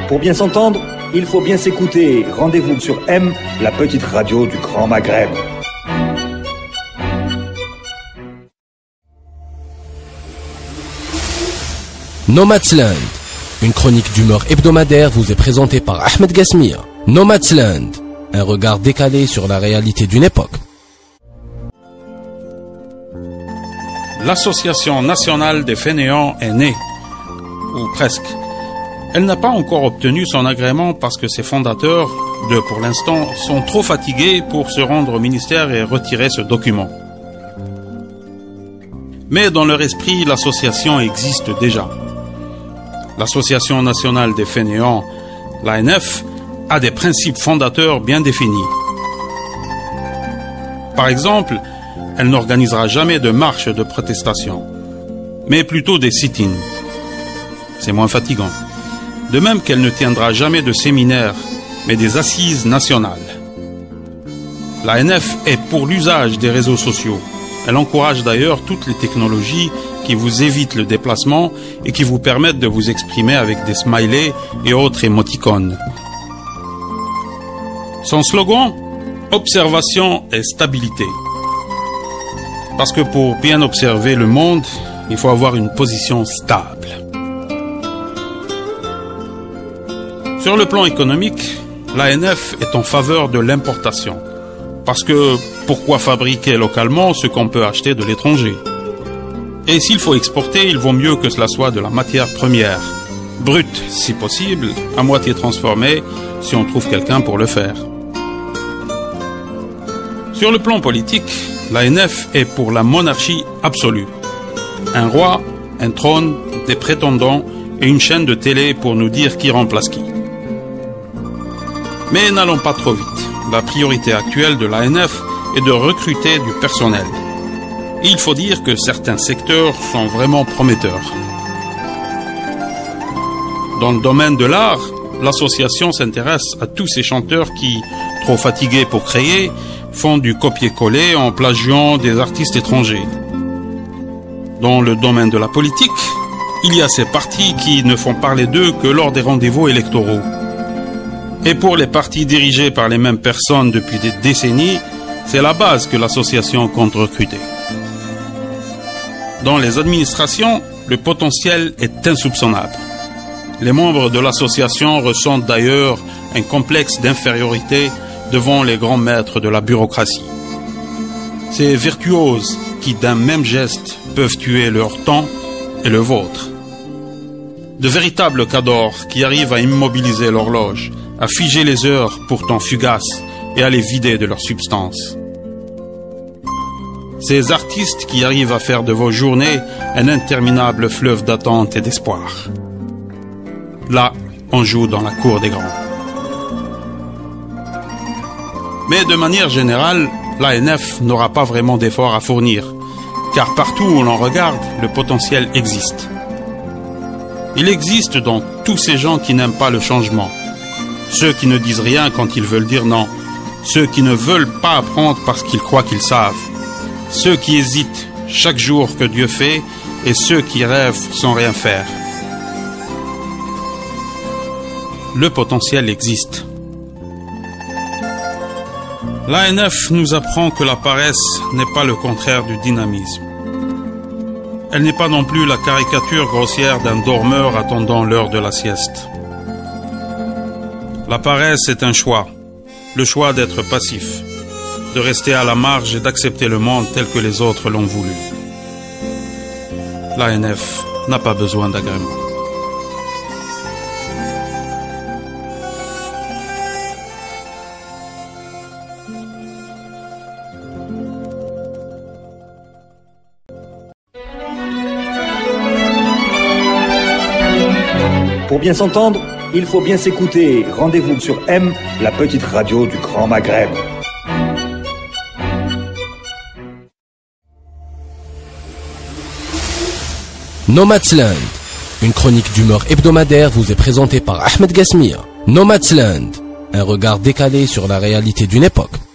Pour bien s'entendre, il faut bien s'écouter. Rendez-vous sur M, la petite radio du Grand Maghreb. Nomadland, une chronique d'humeur hebdomadaire vous est présentée par Ahmed Gasmir. Nomadland, un regard décalé sur la réalité d'une époque. L'Association nationale des fainéants est née, ou presque. Elle n'a pas encore obtenu son agrément parce que ses fondateurs, deux pour l'instant, sont trop fatigués pour se rendre au ministère et retirer ce document. Mais dans leur esprit, l'association existe déjà. L'Association nationale des fainéants, l'ANF, a des principes fondateurs bien définis. Par exemple, elle n'organisera jamais de marche de protestation, mais plutôt des sit-ins. C'est moins fatigant. De même qu'elle ne tiendra jamais de séminaires, mais des assises nationales. L'ANF est pour l'usage des réseaux sociaux. Elle encourage d'ailleurs toutes les technologies qui vous évitent le déplacement et qui vous permettent de vous exprimer avec des smileys et autres émoticônes. Son slogan, observation et stabilité. Parce que pour bien observer le monde, il faut avoir une position stable. Sur le plan économique, l'ANF est en faveur de l'importation. Parce que pourquoi fabriquer localement ce qu'on peut acheter de l'étranger? Et s'il faut exporter, il vaut mieux que cela soit de la matière première, brute si possible, à moitié transformée si on trouve quelqu'un pour le faire. Sur le plan politique, l'ANF est pour la monarchie absolue. Un roi, un trône, des prétendants et une chaîne de télé pour nous dire qui remplace qui. Mais n'allons pas trop vite. La priorité actuelle de l'ANF est de recruter du personnel. Et il faut dire que certains secteurs sont vraiment prometteurs. Dans le domaine de l'art, l'association s'intéresse à tous ces chanteurs qui, trop fatigués pour créer, font du copier-coller en plagiant des artistes étrangers. Dans le domaine de la politique, il y a ces partis qui ne font parler d'eux que lors des rendez-vous électoraux. Et pour les partis dirigés par les mêmes personnes depuis des décennies, c'est la base que l'association compte recruter. Dans les administrations, le potentiel est insoupçonnable. Les membres de l'association ressentent d'ailleurs un complexe d'infériorité devant les grands maîtres de la bureaucratie. Ces virtuoses qui, d'un même geste, peuvent tuer leur temps et le vôtre. De véritables cadors qui arrivent à immobiliser l'horloge, à figer les heures pourtant fugaces et à les vider de leur substance. Ces artistes qui arrivent à faire de vos journées un interminable fleuve d'attente et d'espoir. Là, on joue dans la cour des grands. Mais de manière générale, l'ANF n'aura pas vraiment d'efforts à fournir, car partout où l'on regarde, le potentiel existe. Il existe dans tous ces gens qui n'aiment pas le changement, ceux qui ne disent rien quand ils veulent dire non, ceux qui ne veulent pas apprendre parce qu'ils croient qu'ils savent, ceux qui hésitent chaque jour que Dieu fait et ceux qui rêvent sans rien faire. Le potentiel existe. L'ANF nous apprend que la paresse n'est pas le contraire du dynamisme. Elle n'est pas non plus la caricature grossière d'un dormeur attendant l'heure de la sieste. La paresse est un choix, le choix d'être passif, de rester à la marge et d'accepter le monde tel que les autres l'ont voulu. L'ANF n'a pas besoin d'agrément. Pour bien s'entendre, il faut bien s'écouter. Rendez-vous sur M, la petite radio du Grand Maghreb. Nomadland, une chronique d'humeur hebdomadaire vous est présentée par Ahmed Gasmir. Nomadland, un regard décalé sur la réalité d'une époque.